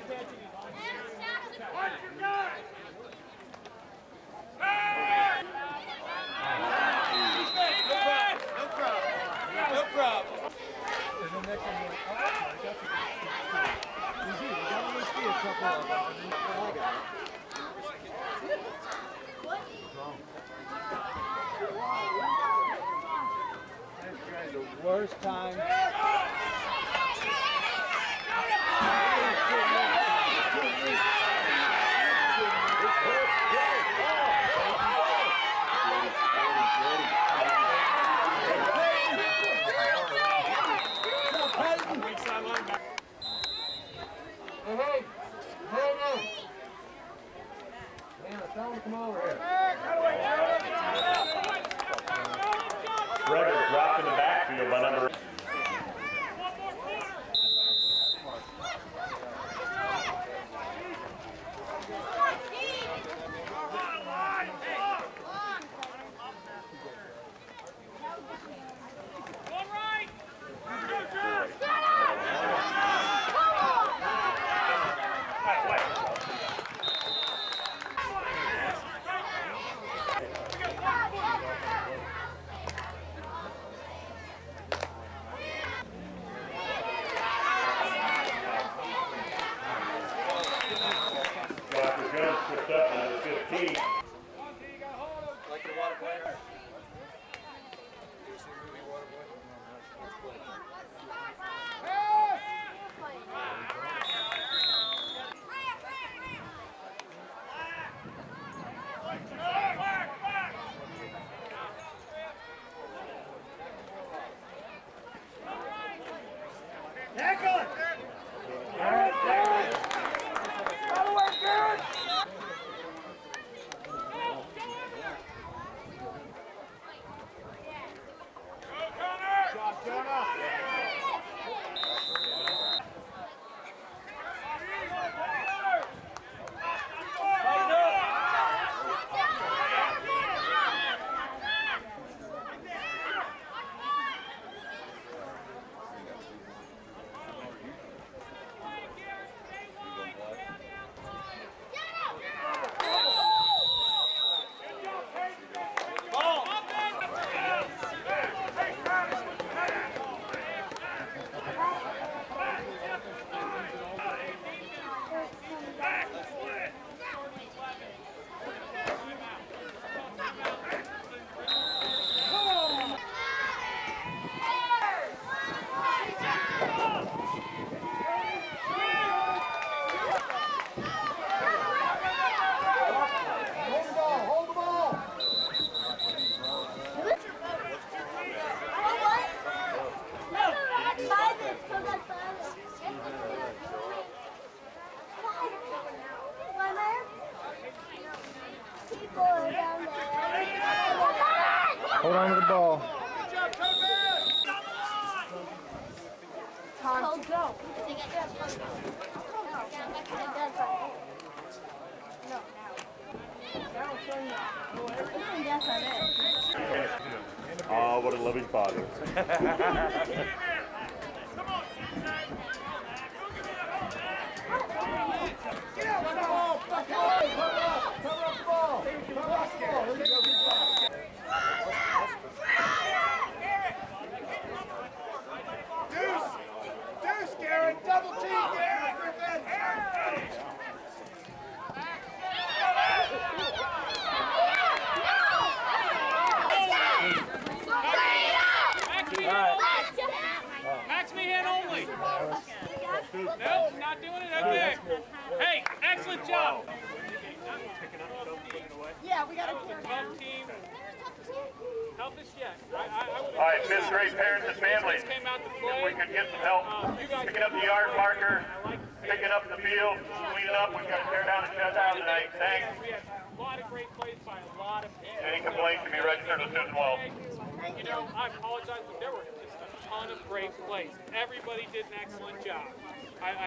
No problem. The worst time. Tell him to come over here. Frederick dropped in the backfield by number. Switched up to number 15. Like the water boy? Hold on to the ball. Time to go. Oh, what a loving father. Double team, Garrett! Max me hand only. Nope, not doing it. Okay. Hey, excellent job. Yeah, we got to clear now. Team. Help us yet. All right, fifth grade parents and families, if we could get some help picking up the yard marker, picking up the field, cleaning up. We've got to tear down the shutout tonight. Thanks. We had a lot of great plays by a lot of people. Any complaints can be registered with Susan Wells. You know, I apologize, but there were just a ton of great plays. Everybody did an excellent job.